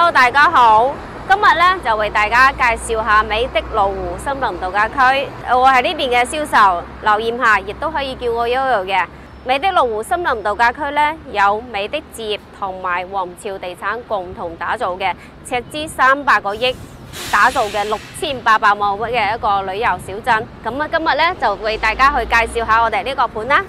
Hello， 大家好。今日咧就為大家介紹下美的蘆湖森林度假區。我係呢邊嘅銷售劉艷霞，亦都可以叫我 Yoyo 嘅。美的蘆湖森林度假區咧有美的置業同埋皇朝地產共同打造嘅，斥資300個億打造嘅6800畝嘅一個旅遊小鎮。咁啊，今日咧就為大家去介紹下我哋呢個盤啦。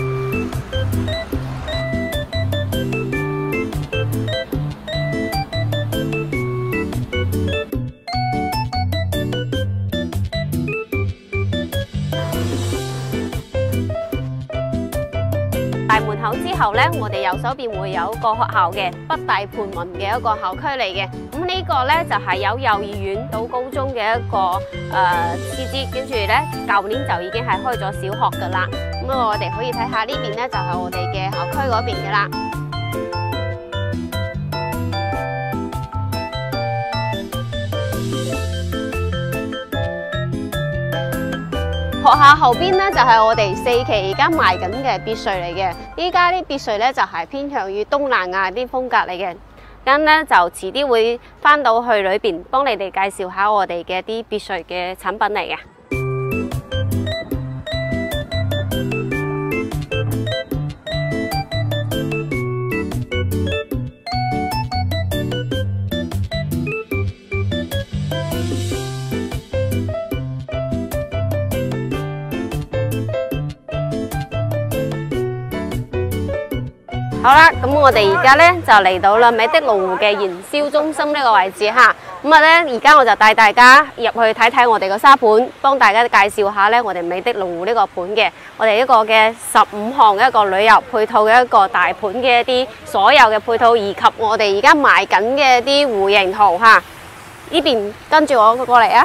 大門口之後呢，我哋右手邊會有一個學校嘅北大盤雲嘅一個校區嚟嘅。咁呢個呢，就係有幼兒園到高中嘅一個設施，跟住呢，舊年就已經係開咗小學噶啦。咁我哋可以睇下呢邊呢，就係我哋嘅校區嗰邊嘅啦。學校後邊咧就係我哋4期而家賣緊嘅別墅嚟嘅，依家啲別墅咧就係偏向於東南亞啲風格嚟嘅，咁咧就遲啲會翻到去裏邊幫你哋介紹下我哋嘅啲別墅嘅產品嚟嘅。好啦，咁我哋而家咧就嚟到啦美的蘆湖嘅營銷中心呢個位置吓，咁啊咧而家我就帶大家入去睇睇我哋個沙盤，幫大家介紹下咧我哋美的蘆湖呢個盤嘅，我哋一個嘅15項一個旅遊配套嘅一個大盤嘅一啲所有嘅配套，以及我哋而家賣緊嘅啲戶型圖吓，呢邊跟住我過嚟啊！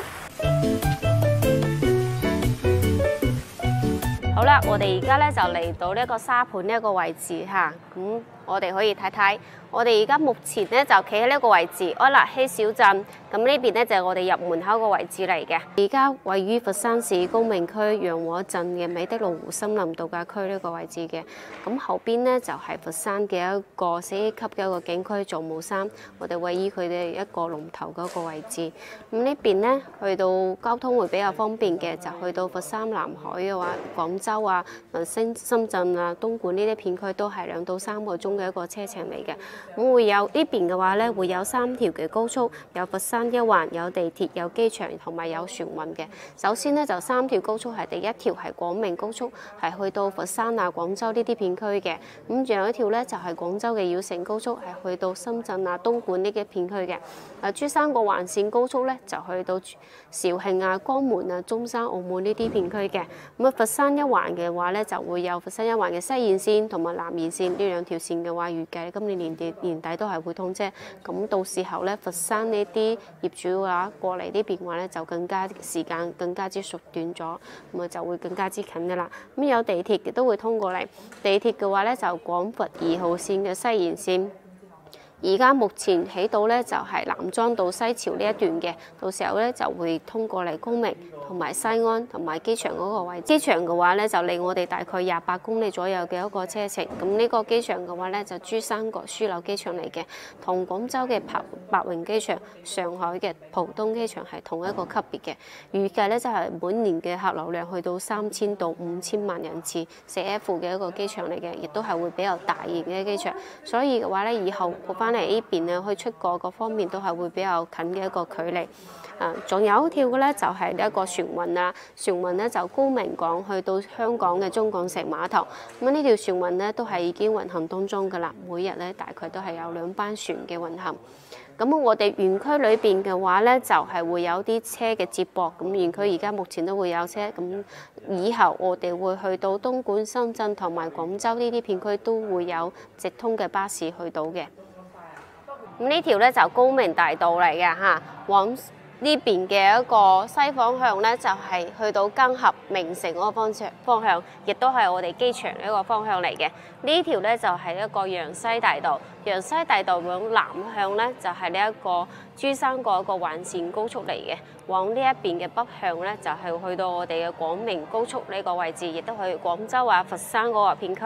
好啦，我哋而家咧就嚟到呢一個沙盤呢一個位置吓，咁我哋可以睇睇，我哋而家目前咧就企喺呢個位置安立禧小鎮，咁呢邊咧就係我哋入門口個位置嚟嘅。而家位於佛山市高明區陽和鎮嘅美的蘆湖森林度假區呢個位置嘅，咁後邊咧就係佛山嘅一個4A級嘅一個景區造霧山，我哋位於佢哋一個龍頭嗰個位置。咁呢邊咧去到交通會比較方便嘅，就去到佛山南海嘅話，廣州啊、深圳啊、東莞呢啲片區都係2到3個鐘嘅一個車程嚟嘅。咁會有呢邊嘅話咧，會有3條嘅高速，有佛山一環，有地鐵，有機場，同埋有船運嘅。首先咧就3條高速係第一條係廣明高速，係去到佛山啊、廣州呢啲片區嘅。咁仲有一條咧就係廣州嘅繞城高速，係去到深圳啊、東莞呢啲片區嘅。珠三角環線高速咧就去到肇慶啊、江門啊、中山、澳門呢啲片區嘅。咁啊佛山一環嘅話咧就會有佛山一環嘅西延線同埋南延線呢2條線嘅話，預計今年年底都係會通車。咁到時候咧佛山呢啲業主嘅話過嚟呢邊嘅話咧就更加時間更加之縮短咗，咁啊就會更加之近嘅啦。咁有地鐵亦都會通過嚟，地鐵嘅話咧就廣佛2號線嘅西延線。而家目前起到咧就係南莊到西樵呢一段嘅，到時候咧就會通過嚟高明同埋西安同埋機場嗰個位置。機場嘅話咧就離我哋大概28公里左右嘅一個車程。咁呢個機場嘅話咧就珠三角樞紐機場嚟嘅，同廣州嘅白雲機場、上海嘅浦東機場係同一個級別嘅。預計咧就係每年嘅客流量去到3000到5000萬人次，4F 嘅一個機場嚟嘅，亦都係會比較大型嘅機場。所以嘅話咧，以後過翻嚟呢邊咧，去出國各方面都係會比較近嘅一個距離。仲有一條嘅咧就係一個船運啊，船運咧就高明港去到香港嘅中港城碼頭。咁呢條船運咧都係已經運行當中㗎啦，每日咧大概都係有2班船嘅運行。咁我哋園區裏邊嘅話咧，就係會有啲車嘅接駁。咁園區而家目前都會有車，咁以後我哋會去到東莞、深圳同埋廣州呢啲片區都會有直通嘅巴士去到嘅。咁呢條咧就高明大道嚟嘅嚇，往呢邊嘅一個西方向咧，就係去到庚合名城嗰個方向，亦都係我哋機場一個方向嚟嘅。呢條咧就係一個陽西大道，陽西大道往南向咧就係呢一個珠三角一個環線高速嚟嘅。往呢一邊嘅北向咧就係去到我哋嘅廣明高速呢個位置，亦都去廣州啊、佛山嗰個片區。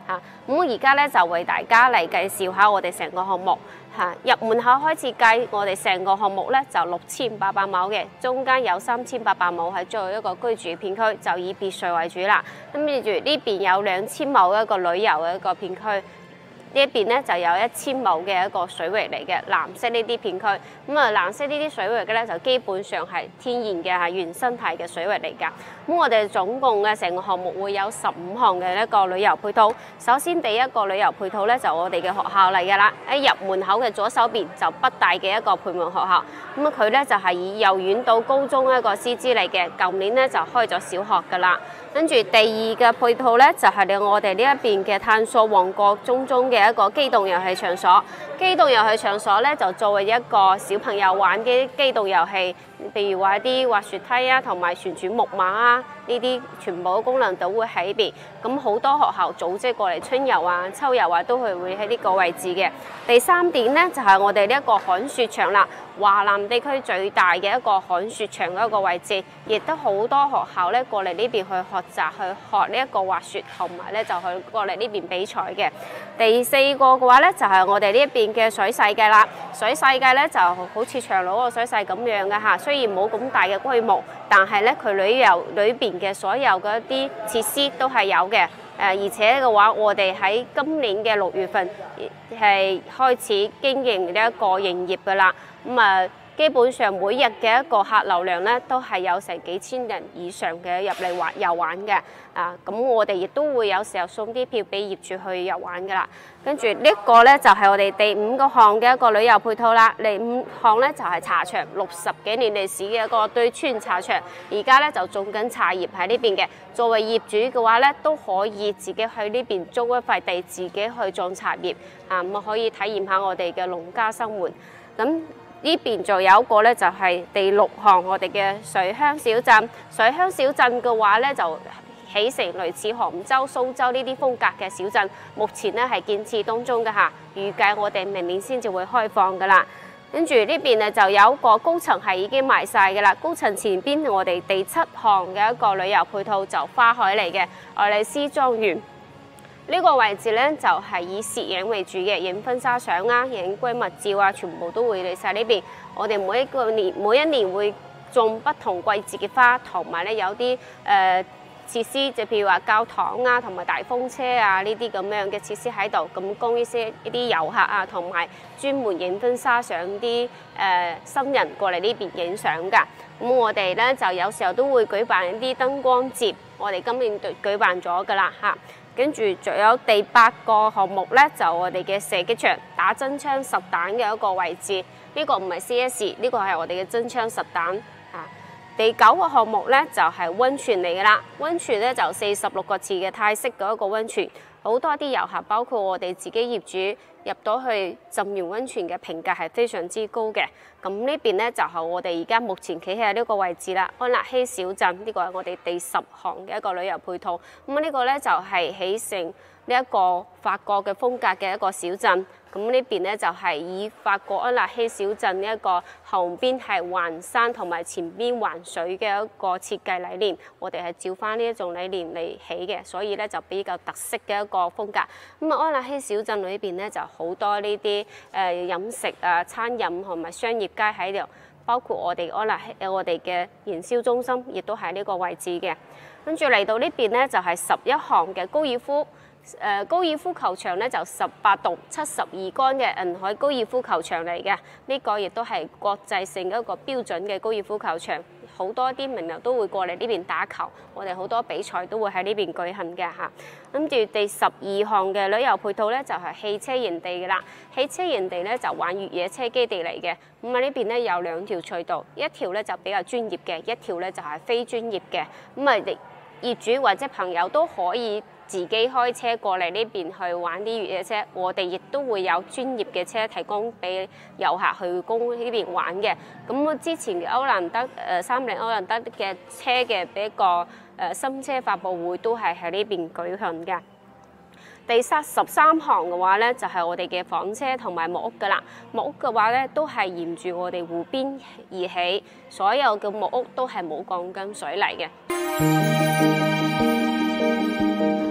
嚇。咁而家咧就為大家嚟介紹下我哋成個項目嚇。入門口開始計，我哋成個項目咧就6800畝嘅，中間有3800畝係作為一個居住片區，就以別墅為主啦。咁跟住呢邊有2000畝一個旅遊嘅一個片區。呢一邊咧就有1000畝嘅一個水域嚟嘅，藍色呢啲片區，咁啊藍色呢啲水域嘅咧就基本上係天然嘅係原生態嘅水域嚟㗎。咁我哋總共嘅成個項目會有15項嘅一個旅遊配套。首先第一個旅遊配套咧就我哋嘅學校嚟㗎啦，喺入門口嘅左手邊就北大嘅一個培訓學校。咁佢咧就係以幼園到高中一個師資嚟嘅，舊年咧就開咗小學㗎啦。跟住第二個配套咧就係我哋呢一邊嘅探索旺角中嘅一個機動遊戲場所。機動遊戲場所咧就作為一個小朋友玩嘅機動遊戲，譬如話啲滑雪梯啊，同埋旋轉木馬啊，呢啲全部功能都會喺呢邊。咁好多學校組織過嚟春遊啊、秋遊啊，都係會喺呢個位置嘅。第三點咧就係我哋呢一個旱雪場啦，華南地區最大嘅一個旱雪場嘅一個位置，亦都好多學校咧過嚟呢邊去學習去學呢一個滑雪，同埋咧就去過嚟呢邊比賽嘅。第四個嘅話咧就係我哋呢一邊嘅水世界啦，水世界咧就好似長隆嗰個水世咁樣嘅嚇，雖然冇咁大嘅規模，但係咧佢旅遊裏邊嘅所有嘅一啲設施都係有嘅。而且嘅話，我哋喺今年嘅6月份係開始經營呢一個營業㗎啦。基本上每日嘅一個客流量咧，都係有成幾千人以上嘅入嚟遊玩嘅。咁我哋亦都會有時候送啲票俾業主去遊玩㗎啦。跟住呢個咧就係我哋第5個項嘅一個旅遊配套啦。第5項咧就係茶場，60幾年歷史嘅一個對村茶場，而家咧就種緊茶葉喺呢邊嘅。作為業主嘅話咧，都可以自己去呢邊租一塊地，自己去種茶葉，咁可以體驗下我哋嘅農家生活。咁呢邊仲有一個咧，就係第6項我哋嘅水鄉小鎮。水鄉小鎮嘅話咧，就起成類似杭州、蘇州呢啲風格嘅小鎮，目前咧係建設當中嘅嚇，預計我哋明年先至會開放噶啦。跟住呢邊咧就有一個高層係已經賣晒嘅啦，高層前邊我哋第7項嘅一個旅遊配套就花海嚟嘅愛麗絲莊園。呢個位置咧就係以攝影為主嘅，影婚紗相啊、影閨蜜照啊，全部都會嚟晒呢邊。我哋每一年會種不同季節嘅花，同埋咧有啲設施，就譬如話教堂啊，同埋大風車啊呢啲咁樣嘅設施喺度，咁供一啲遊客啊，同埋專門影婚紗相啲新人過嚟呢邊影相㗎。咁我哋咧就有時候都會舉辦一啲燈光節，我哋今年舉辦咗㗎啦嚇。跟住仲有第8個項目咧，就我哋嘅射擊場，打真槍實彈嘅一個位置。呢個唔係 CS， 呢個係我哋嘅真槍實彈啊。第9個項目咧就係溫泉嚟㗎啦。溫泉咧就46個字嘅泰式嘅一個溫泉，好多啲遊客，包括我哋自己業主入到去浸完溫泉嘅評價係非常之高嘅。咁呢邊咧就係我哋而家目前企喺呢個位置啦，安納希小鎮，呢個係我哋第10項嘅一個旅遊配套。咁呢個咧就係起成呢一個法國嘅風格嘅一個小鎮。咁呢邊咧就係以法國安納希小鎮呢一個後邊係環山同埋前邊環水嘅一個設計理念，我哋係照翻呢一種理念嚟起嘅，所以咧就比較特色嘅一個風格。咁安納希小鎮裏邊咧就好多呢啲飲食啊、餐飲同埋商業街喺度，包括我哋我哋嘅營銷中心亦都喺呢個位置嘅。跟住嚟到呢邊咧就係11項嘅高爾夫。高爾夫球場咧就18棟72桿嘅銀海高爾夫球場嚟嘅，呢個亦都係國際性嘅一個標準嘅高爾夫球場，好多啲名流都會過嚟呢邊打球，我哋好多比賽都會喺呢邊舉行嘅嚇。跟住第12項嘅旅遊配套咧就係汽車營地嘅啦，汽車營地咧就玩越野車基地嚟嘅，咁呢邊咧有2條隧道，一條咧就比較專業嘅，一條咧就係非專業嘅，業主或者朋友都可以自己開車過嚟呢邊去玩啲越野車，我哋亦都會有專業嘅車提供俾遊客去供呢邊玩嘅。咁之前嘅歐藍德30歐藍德嘅車嘅一個新車發佈會都係喺呢邊舉行嘅。第13項嘅話咧，就係我哋嘅房車同埋木屋噶啦。木屋嘅話咧，都係沿住我哋湖邊而起，所有嘅木屋都係冇鋼筋水泥嘅。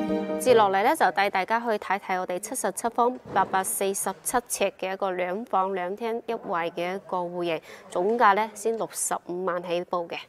接落嚟咧就帶大家去睇睇我哋77方847尺嘅一個2房2廳1衛嘅一個戶型，總價咧先65萬起步嘅。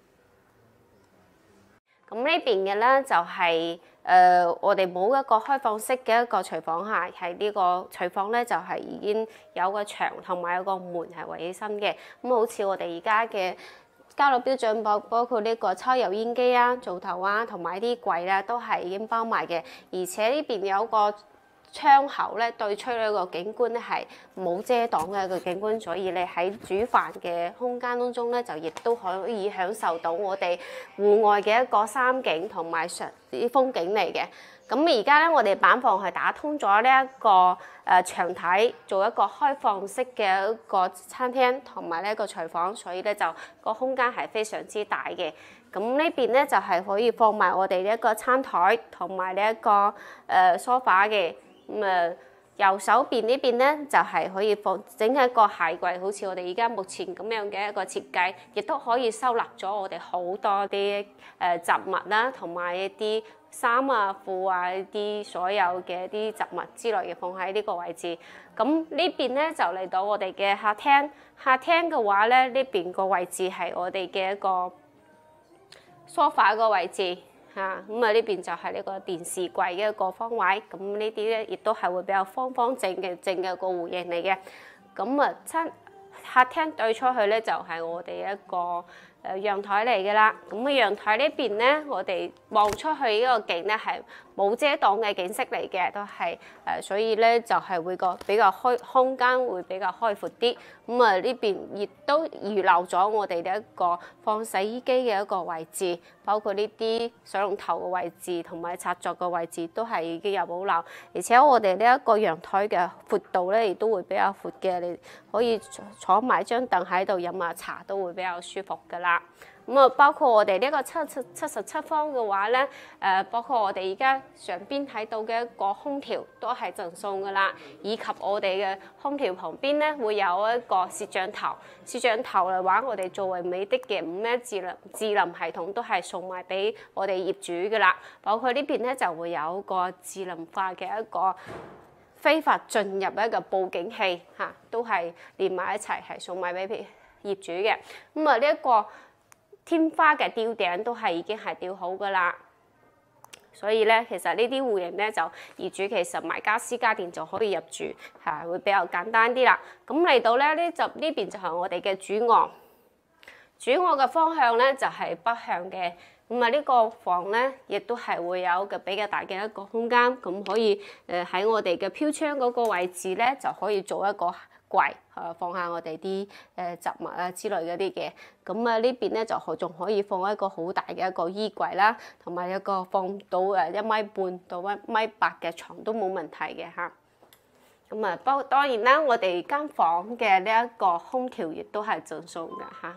咁呢邊嘅咧就係、我哋冇一個開放式嘅一個廚房嚇，係呢個廚房咧就係已經有個牆同埋有個門係圍起身嘅。咁好似我哋而家嘅交樓標準包括呢個抽油煙機啊、灶頭啊，同埋啲櫃咧都係已經包埋嘅。而且呢邊有個窗口咧對出呢個景觀咧係冇遮擋嘅一個景觀，所以你喺煮飯嘅空間當中咧就亦都可以享受到我哋戶外嘅一個山景同埋啲風景嚟嘅。咁而家咧我哋板房係打通咗呢一個牆體，做一個開放式嘅一個餐廳同埋呢一個廚房，所以咧就個空間係非常之大嘅。咁呢邊咧就係可以放埋我哋呢一個餐台同埋呢一個梳化嘅。右手邊呢邊咧就係可以放整一個鞋櫃，好似我哋而家目前咁樣嘅一個設計，亦都可以收納咗我哋好多啲雜物啦，同埋一啲衫啊、褲啊、一啲所有嘅啲雜物之類嘅放喺呢個位置。咁呢邊咧就嚟到我哋嘅客廳，客廳嘅話咧呢邊個位置係我哋嘅一個梳化個位置。嚇，咁呢邊就係呢個電視櫃嘅一個方位，咁呢啲咧亦都係會比較方方正嘅個戶型嚟嘅。咁客廳對出去咧就係我哋一個陽台嚟嘅啦。咁陽台呢邊咧，我哋望出去呢個景咧係冇遮擋嘅景色嚟嘅，都係所以咧就係會個比較空間會比較開闊啲。咁呢邊亦都預留咗我哋嘅一個放洗衣機嘅一個位置，包括呢啲水龍頭嘅位置同埋插座嘅位置都係已經有保留。而且我哋呢一個陽台嘅闊度咧亦都會比較闊嘅，你可以坐埋張凳喺度飲下茶都會比較舒服㗎啦。包括我哋呢個77方嘅話咧，包括我哋而家上邊睇到嘅一個空調都係贈送㗎啦，以及我哋嘅空調旁邊咧會有一個攝像頭。攝像頭嘅話，我哋作為美的嘅5M智能系統都係送埋俾我哋業主㗎啦。包括呢邊咧就會有一個智能化嘅一個非法進入一個報警器嚇，都係連埋一齊係送埋俾業主嘅。呢一個天花嘅吊頂都係已經係吊好㗎啦，所以咧其實呢啲戶型咧就業主其實買家私家電就可以入住，係會比較簡單啲啦。咁嚟到咧呢邊就係我哋嘅主臥，主臥嘅方向咧就係北向嘅。呢個房咧亦都係會有個比較大嘅一個空間，咁可以喺我哋嘅飄窗嗰個位置咧就可以做一個櫃，放下我哋啲雜物啊之類嗰啲嘅。呢邊咧就仲可以放一個好大嘅一個衣櫃啦，同埋一個放到1.5米到1.8米嘅床都冇問題嘅嚇。當然啦，我哋間房嘅呢一個空調亦都係贈送嘅嚇。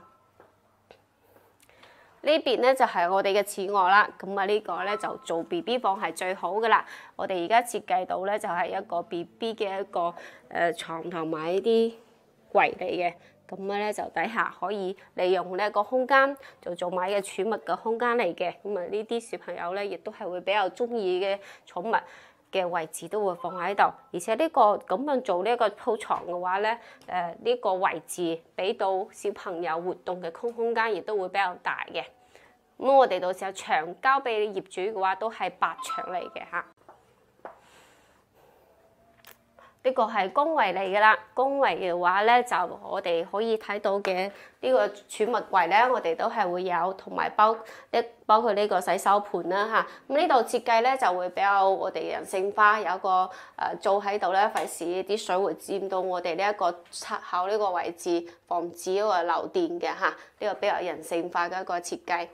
呢邊咧就係我哋嘅次臥啦，呢個咧就做 BB 房係最好噶啦。我哋而家設計到咧就係一個 BB 嘅一個牀同埋呢啲櫃嚟嘅，咧就底下可以利用呢一個空間做埋嘅儲物嘅空間嚟嘅。呢啲小朋友咧亦都係會比較中意嘅寵物嘅位置都會放喺度，而且呢個咁樣做呢一個鋪床嘅話咧，呢個位置俾到小朋友活動嘅空間亦都會比較大嘅。我哋到時候牆交俾業主嘅話，都係白牆嚟嘅嚇。呢個係公衞嚟嘅啦，公衞嘅話咧，就我哋可以睇到嘅呢個儲物櫃咧，我哋都係會有，同埋包括呢個洗手盤啦嚇。呢度設計咧就會比較我哋人性化，有個灶喺度咧，費事啲水會佔到我哋呢一個插口呢個位置，防止嗰個漏電嘅嚇。呢個比較人性化嘅一個設計。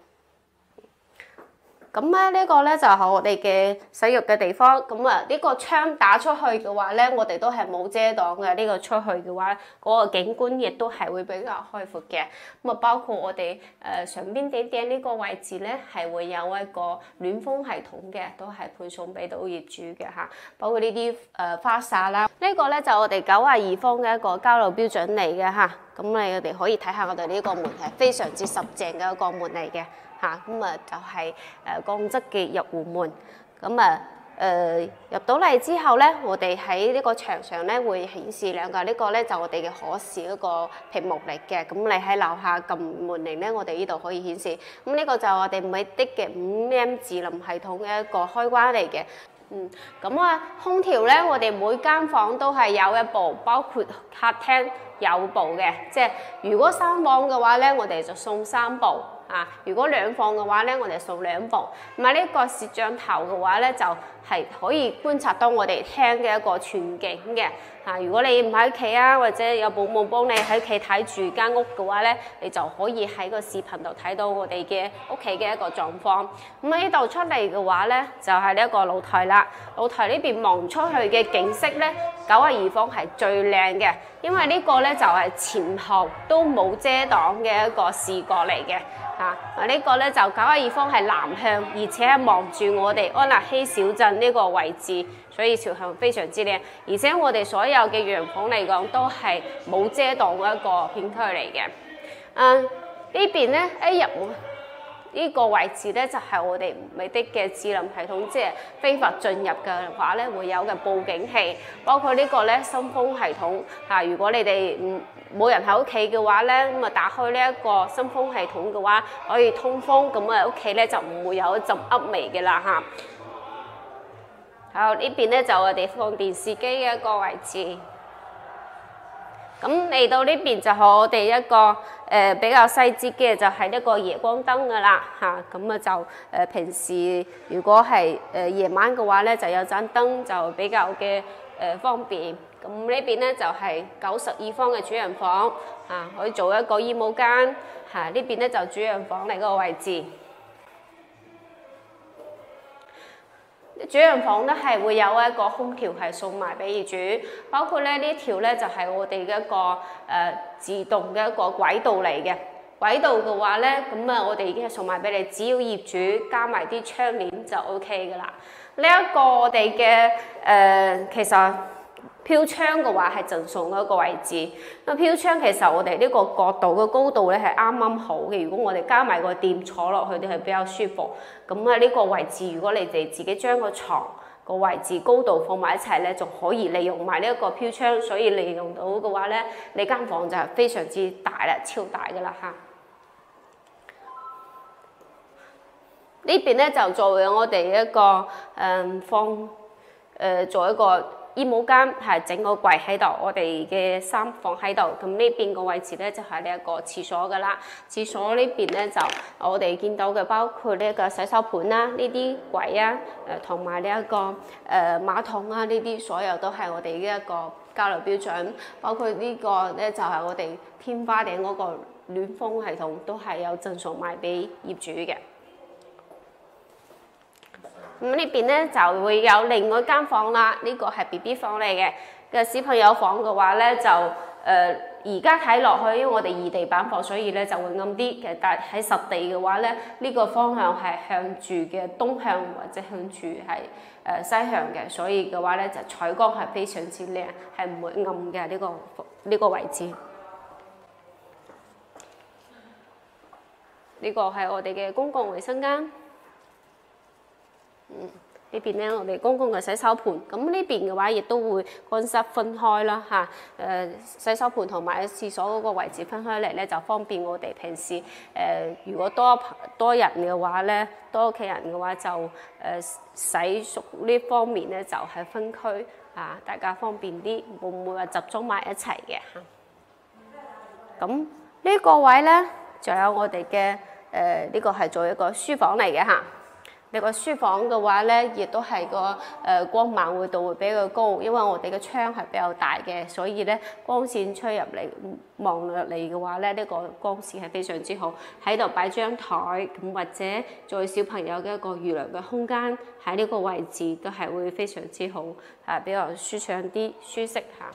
呢個咧就係我哋嘅洗浴嘅地方。呢個窗打出去嘅話咧，我哋都係冇遮擋嘅。呢個出去嘅話，嗰個景觀亦都係會比較開闊嘅。包括我哋上邊頂呢個位置咧，係會有一個暖風系統嘅，都係配送俾到業主嘅嚇。包括呢啲花灑啦，呢個咧就我哋92方嘅一個交樓標準嚟嘅嚇。我哋可以睇下我哋呢個門係非常之實淨嘅一個門嚟嘅。就係鋼質嘅入戶門， 入到嚟之後咧，我哋喺呢個牆上咧會顯示兩個，呢個咧就我哋嘅可視嗰個屏幕嚟嘅。咁你喺樓下撳門鈴咧，我哋呢度可以顯示。咁呢個就係我哋美的嘅5M 智能系統嘅一個開關嚟嘅。咁空調咧，我哋每間房都係有一部，包括客廳有部嘅。即係如果3房嘅話咧，我哋就送3部。如果2房嘅話咧，我哋送2部。咁呢個攝像頭嘅話咧，就係可以觀察到我哋廳嘅一個全景嘅。如果你唔喺屋企啊，或者有保姆幫你喺屋企睇住間屋嘅話咧，你就可以喺個視頻度睇到我哋嘅屋企嘅一個狀況。咁呢度出嚟嘅話咧，就係呢一個露台啦。露台呢邊望出去嘅景色咧，92房係最靚嘅，因為呢個咧就係前後都冇遮擋嘅一個視覺嚟嘅。呢個咧就92房係南向，而且係望住我哋安納希小鎮呢個位置，所以朝向非常之靚。而且我哋所有嘅洋房嚟講都係冇遮擋嘅一個片區嚟嘅。呢邊咧一入呢個位置咧就係我哋美的嘅智能系統，即係非法進入嘅話咧會有嘅報警器，包括呢個咧新風系統。如果你哋冇人喺屋企嘅話咧，咁打開呢一個新風系統嘅話，可以通風，咁屋企咧就唔會有一陣噏味嘅啦嚇。好，呢邊咧就我哋放電視機嘅一個位置。咁嚟到呢邊就係我哋一個比較細節嘅，就係一個夜光燈噶啦嚇。咁就平時如果係夜晚嘅話咧，就有盞燈就比較嘅方便。咁呢邊咧就係92房嘅主人房可以做一個衣帽間呢邊咧就主人房嚟個位置。主人房咧係會有一個空調係送埋俾業主，包括咧呢條咧就係我哋嘅一個自動嘅一個軌道嚟嘅。軌道嘅話咧，咁我哋已經係送埋俾你，只要業主加埋啲窗簾就 OK 噶啦。呢一個我哋嘅其實飄窗嘅話係贈送一個位置。咁飄窗其實我哋呢個角度嘅高度咧係啱啱好嘅。如果我哋加埋個墊坐落去，係比較舒服。咁呢個位置，如果你哋自己將個床個位置高度放埋一齊咧，就可以利用埋呢一個飄窗。所以利用到嘅話咧，你間房就係非常之大啦，超大噶啦嚇。呢邊咧就作為我哋一個做一個衣帽間，係整個櫃喺度，我哋嘅3房喺度。咁呢邊個位置咧就係呢一個廁所噶啦。廁所呢邊咧就我哋見到嘅包括呢一個洗手盤啦、呢啲櫃啊，同埋呢一個馬桶啊，呢啲所有都係我哋嘅一個交流標準。包括呢個咧就係我哋天花頂嗰個暖風系統，都係有贈送賣俾業主嘅。咁呢邊咧就會有另外一間房啦，呢個係 BB 房嚟嘅。嘅小朋友房嘅話咧就而家睇落去，因為我哋異地板房，所以咧就會暗啲嘅。但係喺實地嘅話咧，呢個方向係向住嘅東向或者向住係西向嘅，所以嘅話咧就採光係非常之靚，係唔會暗嘅呢個位置。呢個係我哋嘅公共衛生間。呢邊咧，我哋公共嘅洗手盤，咁呢邊嘅話亦都會乾濕分開啦嚇。洗手盤同埋廁所嗰個位置分開嚟咧，就方便我哋平時如果多人嘅話咧，多屋企人嘅話就洗漱呢方面咧就係分區大家方便啲，唔會話集中埋一齊嘅嚇。咁呢個位咧，就有我哋嘅呢個係做一個書房嚟嘅嚇。呢個書房嘅話咧，亦都係個光猛活度會比較高，因為我哋嘅窗係比較大嘅，所以咧光線吹入嚟望入嚟嘅話咧，呢個光線係非常之好。喺度擺張台咁，或者做小朋友嘅一個預留嘅空間，喺呢個位置都係會非常之好，比較舒暢啲、舒適嚇。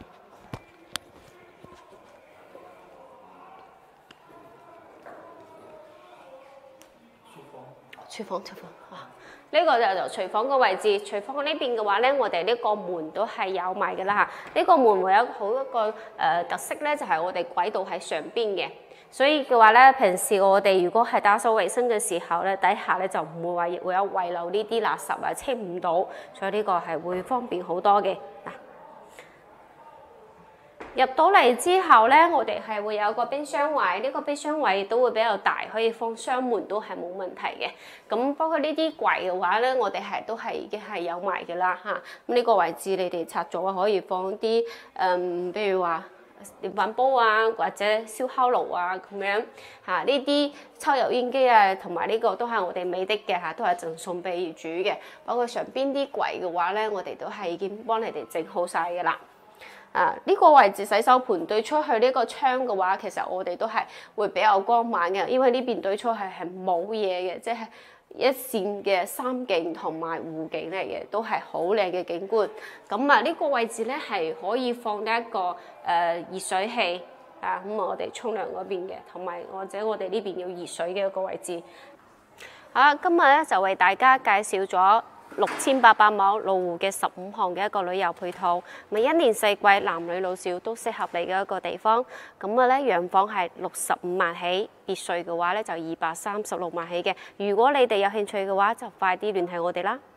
廚房呢呢個就廚房嘅位置，廚房呢邊嘅話咧，我哋呢個門都係有埋嘅啦嚇。呢個門會有好一個特色咧，就係我哋軌道喺上邊嘅，所以嘅話咧，平時我哋如果係打掃衞生嘅時候咧，底下咧就唔會話會有遺留呢啲垃圾啊，清唔到，所以呢個係會方便好多嘅嗱。入到嚟之後咧，我哋係會有個冰箱位，呢個冰箱位都會比較大，可以放雙門都係冇問題嘅。咁包括呢啲櫃嘅話咧，我哋都係已經係有埋嘅啦嚇。咁呢個位置你哋拆咗可以放啲譬如話電飯煲啊，或者燒烤爐啊咁樣嚇。呢啲抽油煙機啊，同埋呢個都係我哋美的嘅嚇，都係贈送俾業主嘅。包括上邊啲櫃嘅話咧，我哋都係已經幫你哋整好晒嘅啦。呢個位置洗手盆對出去呢個窗嘅話，其實我哋都係會比較光猛嘅，因為呢邊對出去係冇嘢嘅，即係一線嘅山景同埋湖景嚟嘅，都係好靚嘅景觀。咁啊，呢個位置咧係可以放一個熱水器啊，咁我哋沖涼嗰邊嘅，同埋或者我哋呢邊要熱水嘅一個位置。好啦，今日咧就為大家介紹咗6800畝羅湖嘅15項嘅一個旅遊配套，咪一年四季男女老少都適合你嘅一個地方。咁啊咧，洋房係65萬起，別墅嘅話咧就236萬起嘅。如果你哋有興趣嘅話，就快啲聯繫我哋啦。